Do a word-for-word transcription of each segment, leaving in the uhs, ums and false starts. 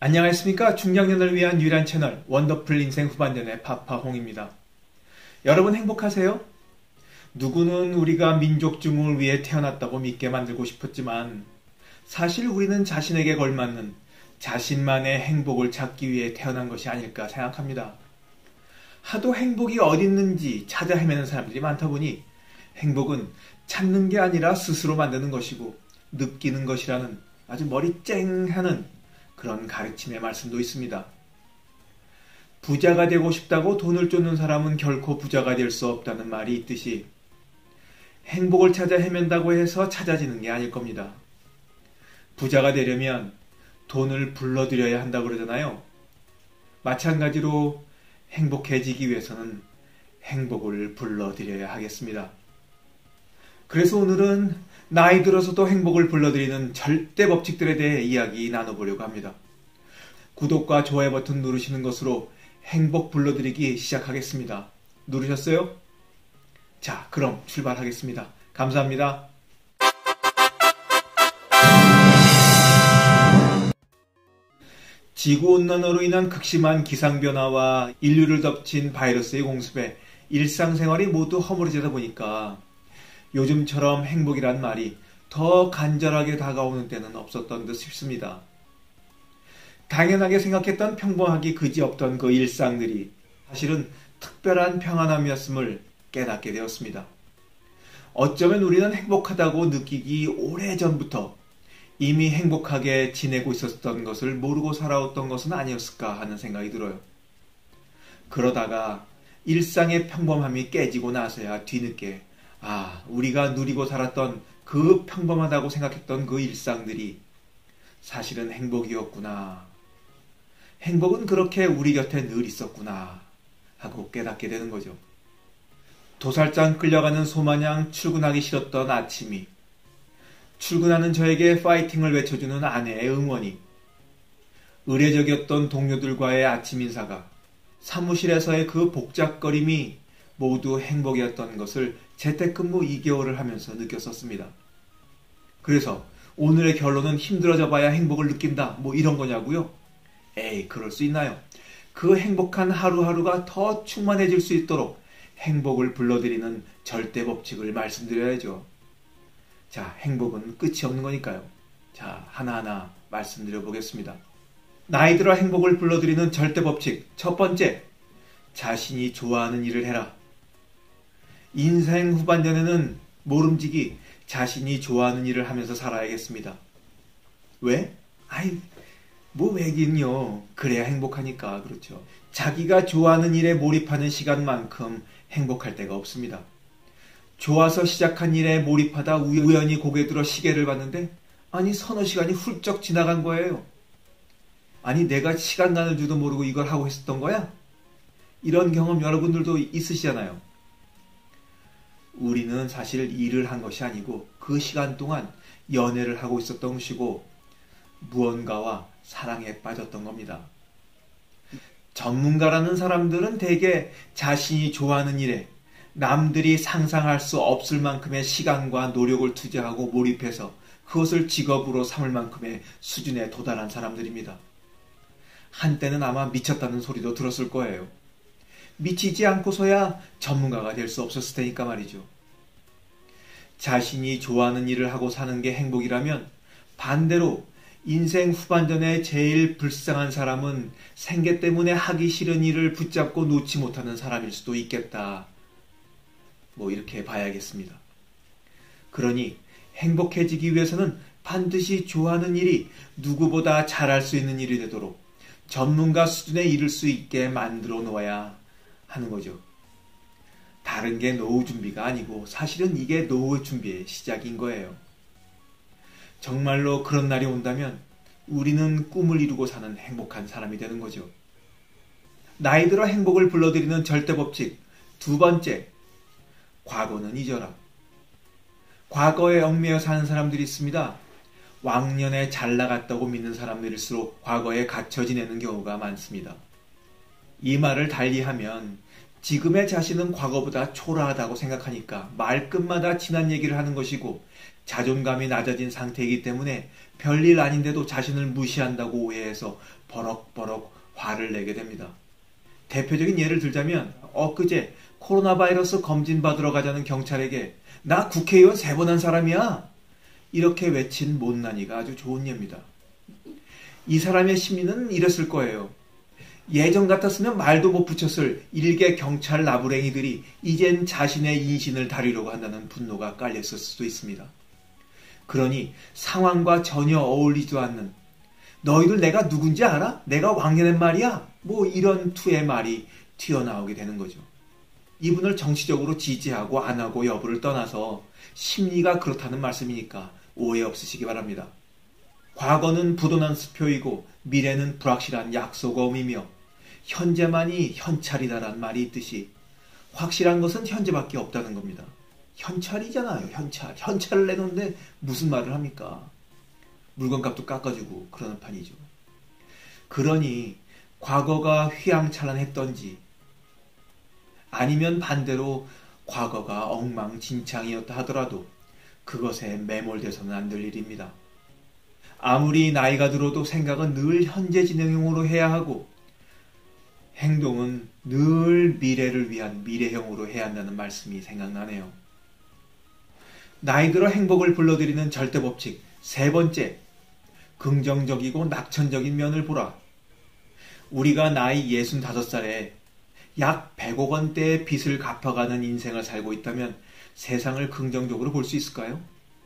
안녕하십니까. 중장년을 위한 유일한 채널 원더풀 인생 후반전의 파파홍입니다. 여러분 행복하세요? 누구는 우리가 민족 증후를 위해 태어났다고 믿게 만들고 싶었지만 사실 우리는 자신에게 걸맞는 자신만의 행복을 찾기 위해 태어난 것이 아닐까 생각합니다. 하도 행복이 어디 있는지 찾아 헤매는 사람들이 많다 보니 행복은 찾는 게 아니라 스스로 만드는 것이고 느끼는 것이라는 아주 머리 쨍하는 그런 가르침의 말씀도 있습니다. 부자가 되고 싶다고 돈을 쫓는 사람은 결코 부자가 될 수 없다는 말이 있듯이 행복을 찾아 헤맨다고 해서 찾아지는 게 아닐 겁니다. 부자가 되려면 돈을 불러들여야 한다고 그러잖아요. 마찬가지로 행복해지기 위해서는 행복을 불러들여야 하겠습니다. 그래서 오늘은 나이 들어서도 행복을 불러들이는 절대 법칙들에 대해 이야기 나눠보려고 합니다. 구독과 좋아요 버튼 누르시는 것으로 행복 불러들이기 시작하겠습니다. 누르셨어요? 자, 그럼 출발하겠습니다. 감사합니다. 지구온난화로 인한 극심한 기상변화와 인류를 덮친 바이러스의 공습에 일상생활이 모두 허물어지다 보니까 요즘처럼 행복이란 말이 더 간절하게 다가오는 때는 없었던 듯 싶습니다. 당연하게 생각했던 평범하기 그지없던 그 일상들이 사실은 특별한 평안함이었음을 깨닫게 되었습니다. 어쩌면 우리는 행복하다고 느끼기 오래전부터 이미 행복하게 지내고 있었던 것을 모르고 살아왔던 것은 아니었을까 하는 생각이 들어요. 그러다가 일상의 평범함이 깨지고 나서야 뒤늦게 아, 우리가 누리고 살았던 그 평범하다고 생각했던 그 일상들이 사실은 행복이었구나. 행복은 그렇게 우리 곁에 늘 있었구나 하고 깨닫게 되는 거죠. 도살장 끌려가는 소마냥 출근하기 싫었던 아침이, 출근하는 저에게 파이팅을 외쳐주는 아내의 응원이, 의례적이었던 동료들과의 아침 인사가, 사무실에서의 그 복잡거림이 모두 행복이었던 것을 재택근무 이 개월을 하면서 느꼈었습니다. 그래서 오늘의 결론은 힘들어져 봐야 행복을 느낀다 뭐 이런 거냐고요? 에이, 그럴 수 있나요? 그 행복한 하루하루가 더 충만해질 수 있도록 행복을 불러들이는 절대 법칙을 말씀드려야죠. 자, 행복은 끝이 없는 거니까요. 자, 하나하나 말씀드려 보겠습니다. 나이 들어 행복을 불러들이는 절대 법칙 첫 번째, 자신이 좋아하는 일을 해라. 인생 후반전에는 모름지기 자신이 좋아하는 일을 하면서 살아야겠습니다. 왜? 아이, 뭐 왜긴요. 그래야 행복하니까. 그렇죠. 자기가 좋아하는 일에 몰입하는 시간만큼 행복할 때가 없습니다. 좋아서 시작한 일에 몰입하다 우연히 고개 들어 시계를 봤는데 아니 서너 시간이 훌쩍 지나간 거예요. 아니 내가 시간 가는 줄도 모르고 이걸 하고 있었던 거야? 이런 경험 여러분들도 있으시잖아요. 우리는 사실 일을 한 것이 아니고 그 시간 동안 연애를 하고 있었던 것이고 무언가와 사랑에 빠졌던 겁니다. 전문가라는 사람들은 대개 자신이 좋아하는 일에 남들이 상상할 수 없을 만큼의 시간과 노력을 투자하고 몰입해서 그것을 직업으로 삼을 만큼의 수준에 도달한 사람들입니다. 한때는 아마 미쳤다는 소리도 들었을 거예요. 미치지 않고서야 전문가가 될 수 없었을 테니까 말이죠. 자신이 좋아하는 일을 하고 사는 게 행복이라면 반대로 인생 후반전에 제일 불쌍한 사람은 생계 때문에 하기 싫은 일을 붙잡고 놓지 못하는 사람일 수도 있겠다. 뭐 이렇게 봐야겠습니다. 그러니 행복해지기 위해서는 반드시 좋아하는 일이 누구보다 잘할 수 있는 일이 되도록 전문가 수준에 이를 수 있게 만들어 놓아야 하는 거죠. 다른 게 노후 준비가 아니고 사실은 이게 노후 준비의 시작인 거예요. 정말로 그런 날이 온다면 우리는 꿈을 이루고 사는 행복한 사람이 되는 거죠. 나이 들어 행복을 불러들이는 절대 법칙 두 번째, 과거는 잊어라. 과거에 얽매여 사는 사람들이 있습니다. 왕년에 잘 나갔다고 믿는 사람들일수록 과거에 갇혀 지내는 경우가 많습니다. 이 말을 달리하면 지금의 자신은 과거보다 초라하다고 생각하니까 말끝마다 지난 얘기를 하는 것이고 자존감이 낮아진 상태이기 때문에 별일 아닌데도 자신을 무시한다고 오해해서 버럭버럭 화를 내게 됩니다. 대표적인 예를 들자면 엊그제 코로나 바이러스 검진 받으러 가자는 경찰에게 나 국회의원 세 번 한 사람이야! 이렇게 외친 못난이가 아주 좋은 예입니다. 이 사람의 심리는 이랬을 거예요. 예전 같았으면 말도 못 붙였을 일개 경찰 나부랭이들이 이젠 자신의 인신을 다리려고 한다는 분노가 깔렸을 수도 있습니다. 그러니 상황과 전혀 어울리지도 않는 너희들 내가 누군지 알아? 내가 왕년엔 말이야? 뭐 이런 투의 말이 튀어나오게 되는 거죠. 이분을 정치적으로 지지하고 안 하고 여부를 떠나서 심리가 그렇다는 말씀이니까 오해 없으시기 바랍니다. 과거는 부도난 수표이고 미래는 불확실한 약속어음이며 현재만이 현찰이다라는 말이 있듯이 확실한 것은 현재밖에 없다는 겁니다. 현찰이잖아요. 현찰. 현찰을 내놓는데 무슨 말을 합니까? 물건값도 깎아주고 그러는 판이죠. 그러니 과거가 휘황찬란했던지 아니면 반대로 과거가 엉망진창이었다 하더라도 그것에 매몰돼서는 안 될 일입니다. 아무리 나이가 들어도 생각은 늘 현재 진행형으로 해야 하고 행동은 늘 미래를 위한 미래형으로 해야 한다는 말씀이 생각나네요. 나이 들어 행복을 불러들이는 절대법칙 세 번째, 긍정적이고 낙천적인 면을 보라. 우리가 나이 예순다섯 살에 약 백억 원대의 빚을 갚아가는 인생을 살고 있다면 세상을 긍정적으로 볼 수 있을까요?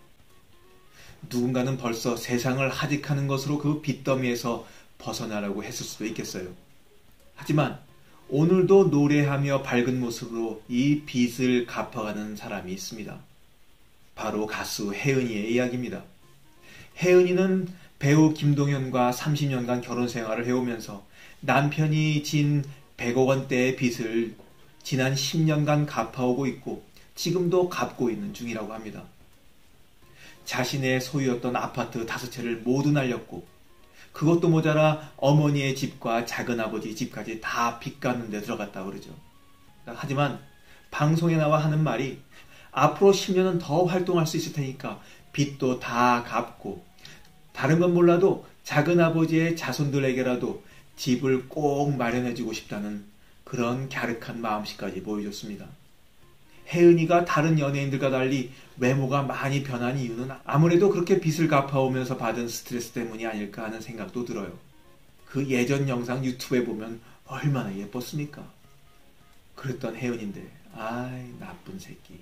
누군가는 벌써 세상을 하직하는 것으로 그 빚더미에서 벗어나라고 했을 수도 있겠어요. 하지만 오늘도 노래하며 밝은 모습으로 이 빚을 갚아가는 사람이 있습니다. 바로 가수 혜은이의 이야기입니다. 혜은이는 배우 김동현과 삼십 년간 결혼 생활을 해오면서 남편이 진 백억 원대의 빚을 지난 십 년간 갚아오고 있고 지금도 갚고 있는 중이라고 합니다. 자신의 소유였던 아파트 다섯 채를 모두 날렸고 그것도 모자라 어머니의 집과 작은아버지 집까지 다 빚 갚는 데 들어갔다 그러죠. 하지만 방송에 나와 하는 말이 앞으로 십 년은 더 활동할 수 있을 테니까 빚도 다 갚고 다른 건 몰라도 작은아버지의 자손들에게라도 집을 꼭 마련해주고 싶다는 그런 갸륵한 마음씨까지 보여줬습니다. 혜은이가 다른 연예인들과 달리 외모가 많이 변한 이유는 아무래도 그렇게 빚을 갚아오면서 받은 스트레스 때문이 아닐까 하는 생각도 들어요. 그 예전 영상 유튜브에 보면 얼마나 예뻤습니까? 그랬던 혜은인데 아이 나쁜 새끼.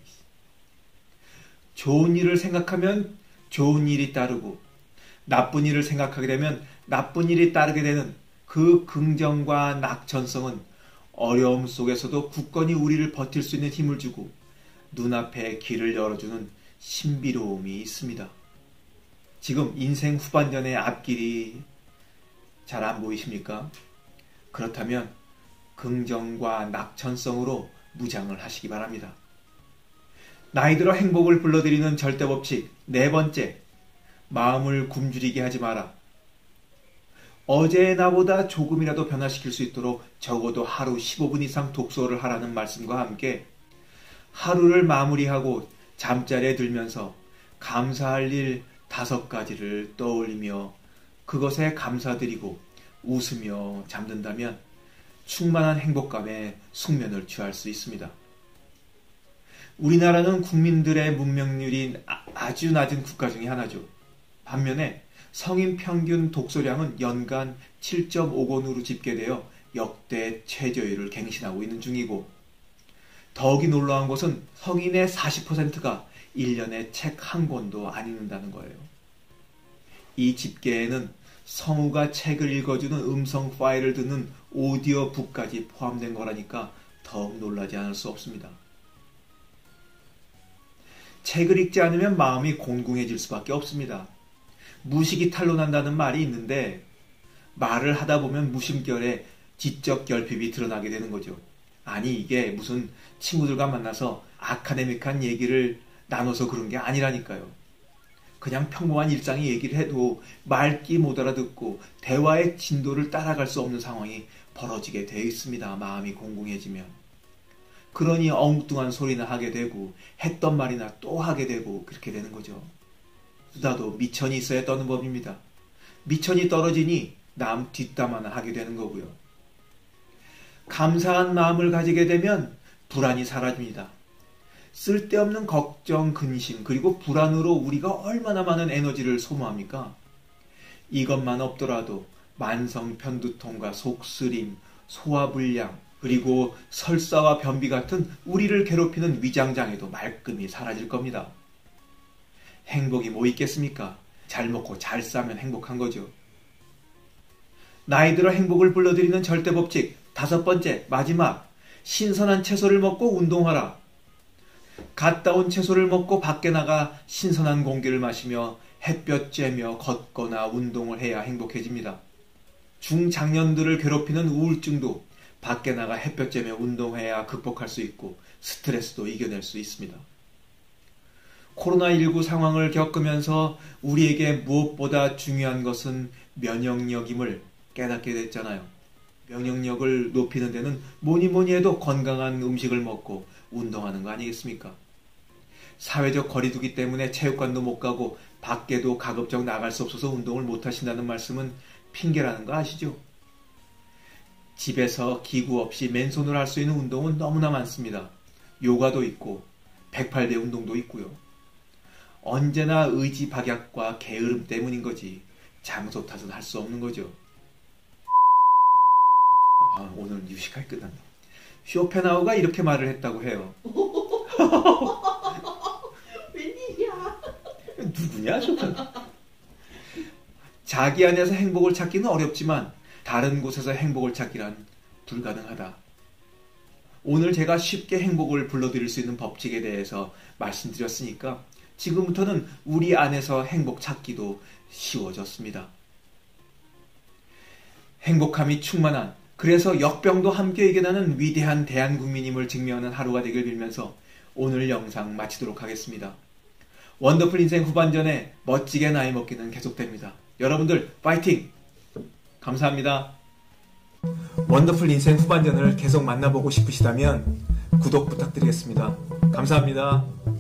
좋은 일을 생각하면 좋은 일이 따르고 나쁜 일을 생각하게 되면 나쁜 일이 따르게 되는 그 긍정과 낙천성은 어려움 속에서도 굳건히 우리를 버틸 수 있는 힘을 주고 눈앞에 길을 열어주는 신비로움이 있습니다. 지금 인생 후반전의 앞길이 잘 안 보이십니까? 그렇다면 긍정과 낙천성으로 무장을 하시기 바랍니다. 나이 들어 행복을 불러들이는 절대법칙 네 번째, 마음을 굶주리게 하지 마라. 어제의 나보다 조금이라도 변화시킬 수 있도록 적어도 하루 십오 분 이상 독서를 하라는 말씀과 함께 하루를 마무리하고 잠자리에 들면서 감사할 일 다섯 가지를 떠올리며 그것에 감사드리고 웃으며 잠든다면 충만한 행복감에 숙면을 취할 수 있습니다. 우리나라는 국민들의 문명률이 아주 낮은 국가 중에 하나죠. 반면에 성인 평균 독서량은 연간 칠 점 오 권으로 집계되어 역대 최저율을 갱신하고 있는 중이고 더욱이 놀라운 것은 성인의 사십 퍼센트가 일 년에 책 한 권도 안 읽는다는 거예요. 이 집계에는 성우가 책을 읽어주는 음성 파일을 듣는 오디오 북까지 포함된 거라니까 더욱 놀라지 않을 수 없습니다. 책을 읽지 않으면 마음이 곤궁해질 수밖에 없습니다. 무식이 탄로난다는 말이 있는데 말을 하다 보면 무심결에 지적 결핍이 드러나게 되는 거죠. 아니 이게 무슨 친구들과 만나서 아카데믹한 얘기를 나눠서 그런 게 아니라니까요. 그냥 평범한 일상의 얘기를 해도 말귀 못 알아듣고 대화의 진도를 따라갈 수 없는 상황이 벌어지게 되어 있습니다. 마음이 공공해지면. 그러니 엉뚱한 소리나 하게 되고 했던 말이나 또 하게 되고 그렇게 되는 거죠. 수다도 미천이 있어야 떠는 법입니다. 미천이 떨어지니 남 뒷담 화나 하게 되는 거고요. 감사한 마음을 가지게 되면 불안이 사라집니다. 쓸데없는 걱정, 근심, 그리고 불안으로 우리가 얼마나 많은 에너지를 소모합니까? 이것만 없더라도 만성 편두통과 속쓰림, 소화불량, 그리고 설사와 변비 같은 우리를 괴롭히는 위장장애도 말끔히 사라질 겁니다. 행복이 뭐 있겠습니까? 잘 먹고 잘 싸면 행복한 거죠. 나이 들어 행복을 불러들이는 절대법칙 다섯 번째, 마지막. 신선한 채소를 먹고 운동하라. 갓 따온 채소를 먹고 밖에 나가 신선한 공기를 마시며 햇볕 쬐며 걷거나 운동을 해야 행복해집니다. 중장년들을 괴롭히는 우울증도 밖에 나가 햇볕 쬐며 운동해야 극복할 수 있고 스트레스도 이겨낼 수 있습니다. 코로나십구 상황을 겪으면서 우리에게 무엇보다 중요한 것은 면역력임을 깨닫게 됐잖아요. 면역력을 높이는 데는 뭐니 뭐니 해도 건강한 음식을 먹고 운동하는 거 아니겠습니까? 사회적 거리두기 때문에 체육관도 못 가고 밖에도 가급적 나갈 수 없어서 운동을 못 하신다는 말씀은 핑계라는 거 아시죠? 집에서 기구 없이 맨손으로 할 수 있는 운동은 너무나 많습니다. 요가도 있고 백팔 배 운동도 있고요. 언제나 의지 박약과 게으름 때문인 거지 장소 탓은 할 수 없는 거죠. 아, 오늘 유식하게 끝난다. 쇼펜하우가 이렇게 말을 했다고 해요. 웬일이야? 누구냐 쇼펜하우? 자기 안에서 행복을 찾기는 어렵지만 다른 곳에서 행복을 찾기란 불가능하다. 오늘 제가 쉽게 행복을 불러드릴 수 있는 법칙에 대해서 말씀드렸으니까 지금부터는 우리 안에서 행복 찾기도 쉬워졌습니다. 행복함이 충만한, 그래서 역병도 함께 이겨내는 위대한 대한국민임을 증명하는 하루가 되길 빌면서 오늘 영상 마치도록 하겠습니다. 원더풀 인생 후반전에 멋지게 나이 먹기는 계속됩니다. 여러분들 파이팅! 감사합니다. 원더풀 인생 후반전을 계속 만나보고 싶으시다면 구독 부탁드리겠습니다. 감사합니다.